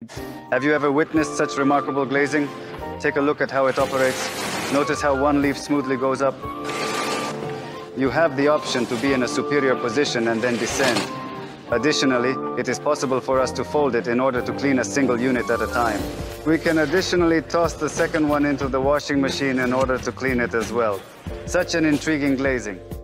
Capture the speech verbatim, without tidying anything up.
Have you ever witnessed such remarkable glazing? Take a look at how it operates. Notice how one leaf smoothly goes up. You have the option to be in a superior position and then descend. Additionally, it is possible for us to fold it in order to clean a single unit at a time. We can additionally toss the second one into the washing machine in order to clean it as well. Such an intriguing glazing.